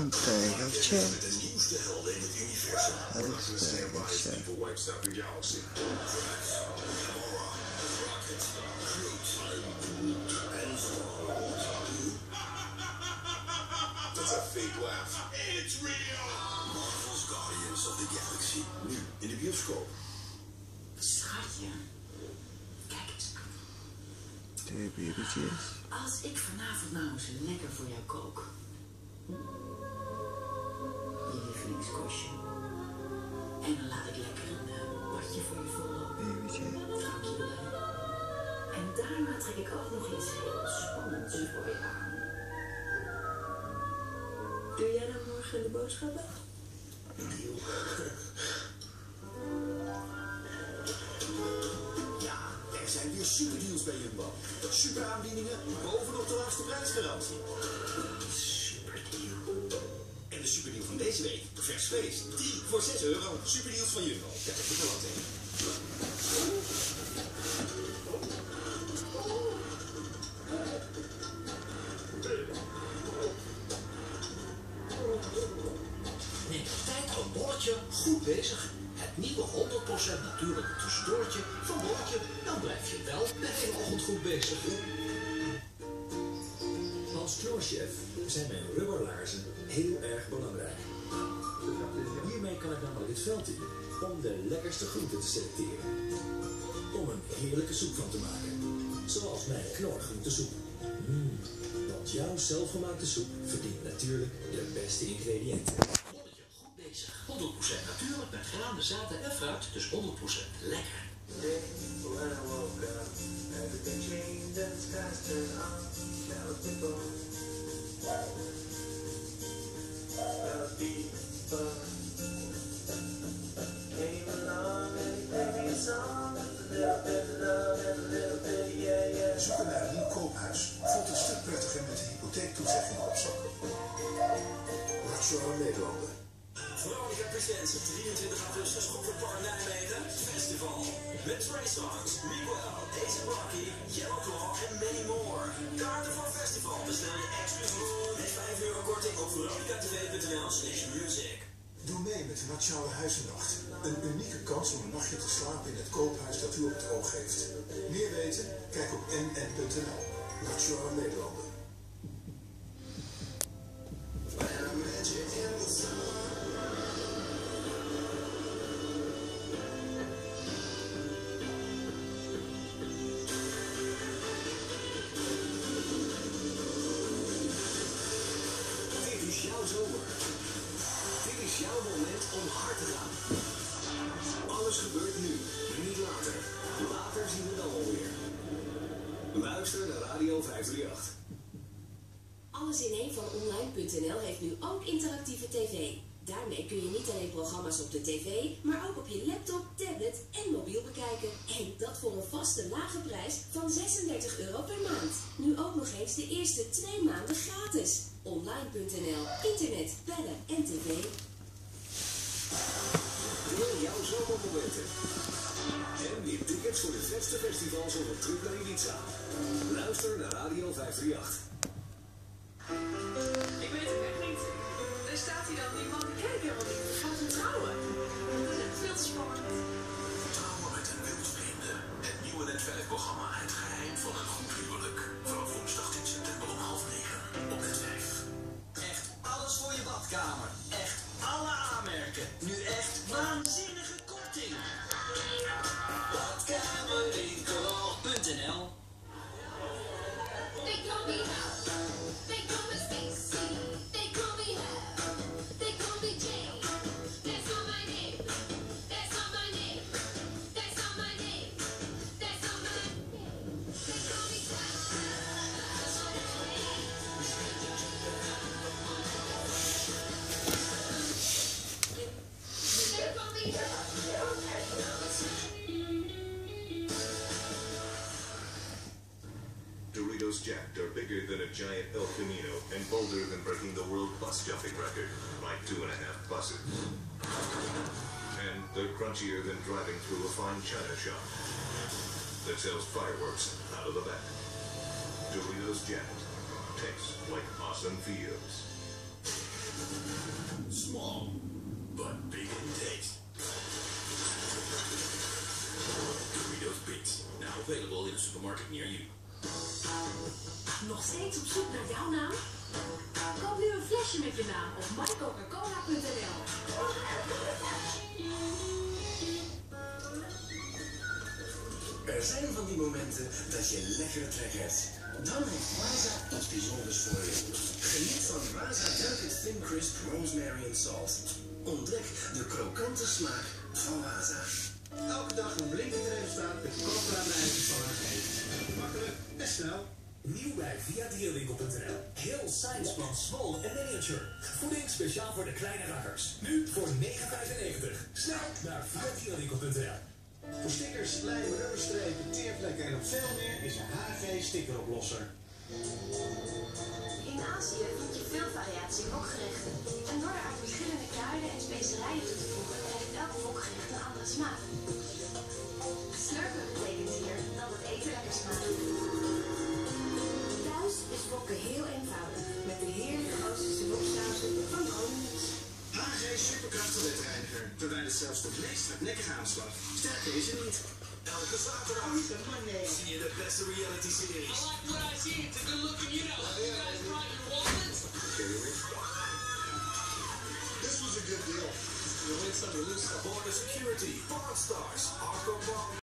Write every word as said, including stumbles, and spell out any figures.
een tijgertje. Dat is een tijgertje. That's a fake laugh. It's real! Marvel's Guardians of the Galaxy. Nu in de bioscoop. Schatje. Kijk eens. Twee babytjes. Als ik vanavond nou eens lekker voor jou kook. Je lievelingskostje. En dan laat ik lekker een uh, badje voor je vollopen. Babytje. Drankje erbij. En daarna trek ik ook nog iets heel spannends voor je aan. Doe jij dan morgen de boodschappen? Deal. Ja, er zijn weer superdeals bij Jumbo. Super aanbiedingen bovenop de laagste prijsgarantie. Superdeal. En de superdeal van deze week, vers vlees, drie voor zes euro. Superdeals van Jumbo. Kijk even de wat in. Neem de tijd voor een bolletje, goed bezig. Het nieuwe honderd procent natuurlijke tussendoortje van bolletje. Dan blijf je wel de hele ochtend goed bezig. Als knooschef zijn mijn rubberlaarzen heel erg belangrijk. Hiermee kan ik namelijk het veld in om de lekkerste groenten te selecteren. Om een heerlijke soep van te maken. Zoals mijn knorgroentesoep. Mm, want jouw zelfgemaakte soep verdient natuurlijk de beste ingrediënten. Bolletje, goed bezig. honderd procent natuurlijk met granen, zaden en fruit, dus honderd procent lekker. Zoeken naar een nieuw koophuis voelt een stuk prettiger met de hypotheektoezegging op zak. Nationale Nederlanden. Veronica Presents drieëntwintig augustus Goffertpark Nijmegen Festival. Met Trey Songs, Miguel, Ace Rocky, Yellow Claw en many more. Kaarten voor het festival bestel je exclusief met vijf euro korting op veronicatv.nl slash music. Doe mee met de Nationale Huizennacht. Een unieke kans om een nachtje te slapen in het koophuis dat u op het oog heeft. Meer weten? Kijk op n n punt n l. Nationale Nederlanden. Dit is jouw zomer. Dit is jouw moment om hard te gaan. Alles gebeurt nu, niet later. Later zien we dan alweer. Luister naar Radio vijfhonderdachtendertig. Alles in één van online punt n l heeft nu ook interactieve tv. Daarmee kun je niet alleen programma's op de tv, maar ook op je laptop, tablet en mobiel bekijken. En dat voor een vaste lage prijs van zesendertig euro per maand. Nu ook nog eens de eerste twee maanden gratis. online punt n l, internet, bellen en tv. Deel jouw zomermomenten. En win tickets voor de vetste festivals op een trip naar Ibiza. Luister naar Radio vijfhonderdachtendertig. Ik weet het echt niet. Er staat hier dan iemand die kijkt helemaal niet. We gaan hem trouwen. Dat is echt veel te spannend. Trouwen met een wildvreemde. Het nieuwe Net vijf programma Het Geheim van een Goed Huwelijk. Vanaf woensdag tien september om half negen op Net vijf. Echt alles voor je badkamer. Echt alle aanmerken. Nu echt waanzinnige korting. badkamerwinkel punt n l. They call me Hal. They call me Stacy. They call me Hal. They call me Jane. That's not my name. That's not my name. That's not my name. That's not my name. They call me Hal. That's not my name. They call me Hal. Doritos Jacked are bigger than a giant El Camino and bolder than breaking the world bus jumping record by two and a half buses. And they're crunchier than driving through a fine china shop that sells fireworks out of the back. Doritos Jacked tastes like awesome feels. Small, but big in taste. Doritos Bits. Now available in a supermarket near you. Nog steeds op zoek naar jouw naam? Koop nu een flesje met je naam op my coca cola punt n l. Er zijn van die momenten dat je lekkere trek hebt. Dan heeft Waza iets bijzonders voor je. Geniet van Waza Delicate Thin Crisp Rosemary and Salt. Ontdek de krokante smaak van Waza. Elke dag een blinkend resultaat met koolhydraten van eten. Makkelijk en snel. Nieuw bij via dierenwinkel punt n l. Heel Science van Small en Miniature. Voeding speciaal voor de kleine rakkers. Nu voor negen vijfennegentig. Snel naar via dierenwinkel punt n l. Voor stickers, lijmen, rubberstrepen, teervlekken en nog veel meer is een H G stickeroplosser. In Azië vind je veel variatie in wokgerechten. En door er uit verschillende kruiden en specerijen toe te voegen, krijgt elk wokgerecht een andere smaak. Slurpen betekent hier dat het eten lekker smaakt. Thuis is wokken heel eenvoudig. Met de heerlijke Oosterse woksausen van Groningen. H G superkrachtenwetreiniger verwijdert zelfs de meest hardnekkige aanslag. Sterker is het niet. Elke zaterdag zie je de beste reality series. I like what I see. It's a good looking, you know. You guys brought your wallets? This was a good deal. Border Security, Pawn Stars, Hardcore Bomb.